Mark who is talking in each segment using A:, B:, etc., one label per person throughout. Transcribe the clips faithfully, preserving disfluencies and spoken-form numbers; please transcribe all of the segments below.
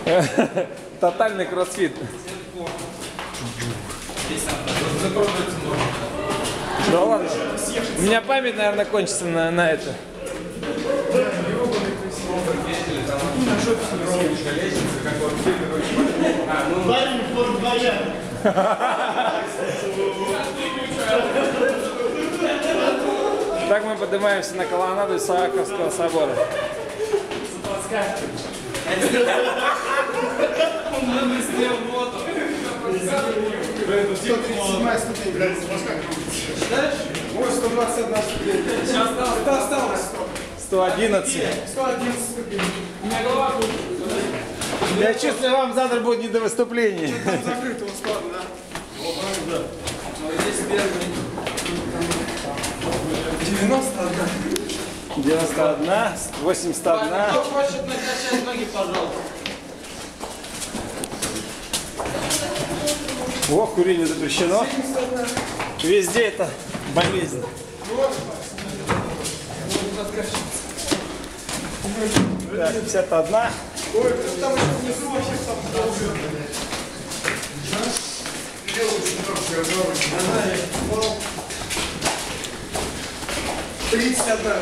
A: Тотальный кроссфит. Да ладно. У меня память, наверное, кончится на, на это. Так мы поднимаемся на колоннаду Исааковского собора.
B: сто двадцать одна ступень. Это осталось
A: сто одиннадцать.
B: сто одиннадцать ступеней.
A: Я чувствую, вам завтра будет не до выступления.
B: Там закрыто, он складно, да? девяносто одна.
A: девяносто одна, восемьдесят одна.
C: Кто хочет накачать ноги, пожалуйста.
A: О, курение запрещено. Везде это болезнь. Так, пятьдесят одна.
B: Ой, там еще внизу вообще там уже. тридцать одна.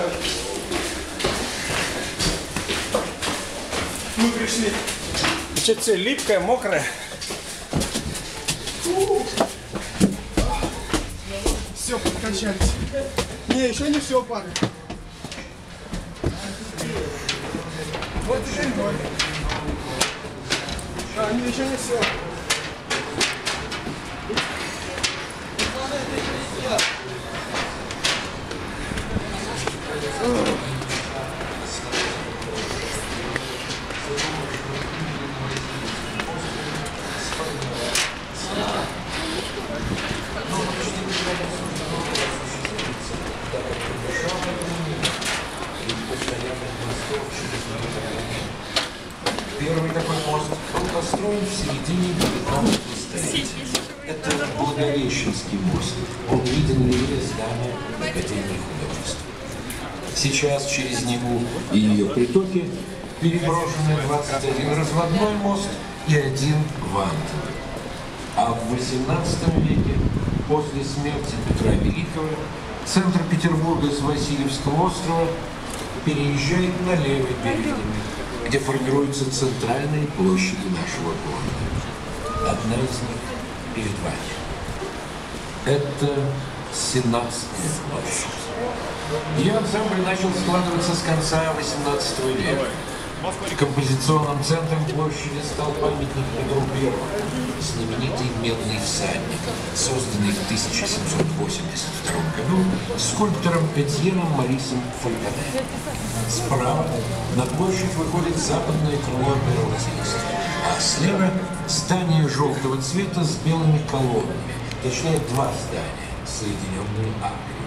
B: Мы пришли.
A: Что-то все липкое, мокрое.
B: Все, подкачались. Не, еще не все, парни. Вот еще ноль. А, не, еще не все.
D: Первый такой мост был построен в середине девятнадцатого столетия. Это Благовещенский мост. Он виден левее здания Академии художеств. Сейчас через Неву и ее притоки переброшены двадцать один разводной мост и один вантовый. А в восемнадцатом веке, после смерти Петра Великого, центр Петербурга с Васильевского острова переезжает на левый берег Невы, где формируются центральные площади нашего города. Одна из них перед вами. Это Сенатская площадь. Ее ансамбль начал складываться с конца восемнадцатого века. Композиционным центром площади стал памятник Петру Первому, знаменитый медный всадник, созданный в тысяча семьсот восемьдесят втором году скульптором Этьеном Марисом Фольгане. Справа на площадь выходит западное крыло первого зрительства, а слева здание желтого цвета с белыми колоннами, точнее два здания, соединенные арками.